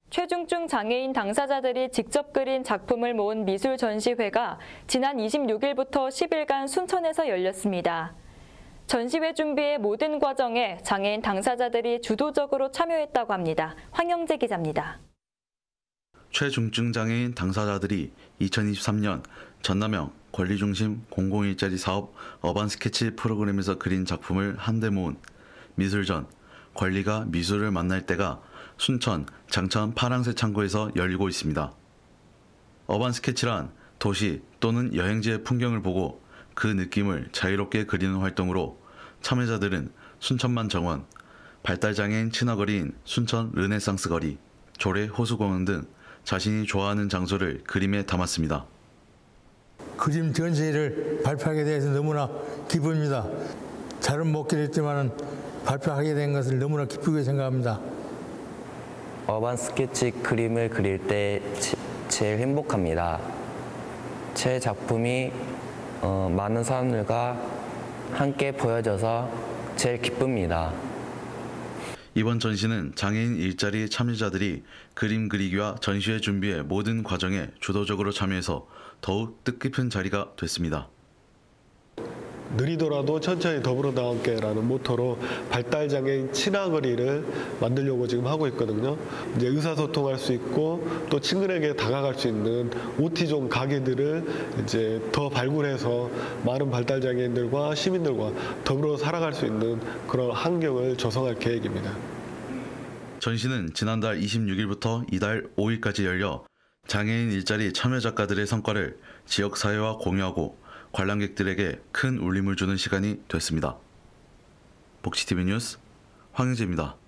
최중증 장애인 당사자들이 직접 그린 작품을 모은 미술 전시회가 지난 26일부터 10일간 순천에서 열렸습니다. 전시회 준비의 모든 과정에 장애인 당사자들이 주도적으로 참여했다고 합니다. 황영재 기자입니다. 최중증 장애인 당사자들이 2023년 전남형 권리중심 공공일자리 사업 어반 스케치 프로그램에서 그린 작품을 한데 모은 미술전 권리가 미술을 만날 때가 순천 장천 파랑새 창고에서 열리고 있습니다. 어반 스케치란 도시 또는 여행지의 풍경을 보고 그 느낌을 자유롭게 그리는 활동으로 참여자들은 순천만 정원, 발달장애인 친화거리인 순천 르네상스 거리, 조례 호수공원 등 자신이 좋아하는 장소를 그림에 담았습니다. 그림 전시회를 발표하게 돼서 너무나 기쁩니다. 잘은 못 그렸지만 발표하게 된 것을 너무나 기쁘게 생각합니다. 어반 스케치 그림을 그릴 때 제일 행복합니다. 제 작품이 많은 사람들과 함께 보여져서 제일 기쁩니다. 이번 전시는 장애인 일자리 참여자들이 그림 그리기와 전시회 준비의 모든 과정에 주도적으로 참여해서 더욱 뜻깊은 자리가 됐습니다. 느리더라도 천천히 더불어 나갈게라는 모토로 발달장애인 친화거리를 만들려고 지금 하고 있거든요. 이제 의사소통할 수 있고 또 친근하게 다가갈 수 있는 OT존 가게들을 이제 더 발굴해서 많은 발달장애인들과 시민들과 더불어 살아갈 수 있는 그런 환경을 조성할 계획입니다. 전시는 지난달 26일부터 이달 5일까지 열려 장애인 일자리 참여 작가들의 성과를 지역사회와 공유하고 관람객들에게 큰 울림을 주는 시간이 됐습니다. 복지TV 뉴스 황영재입니다.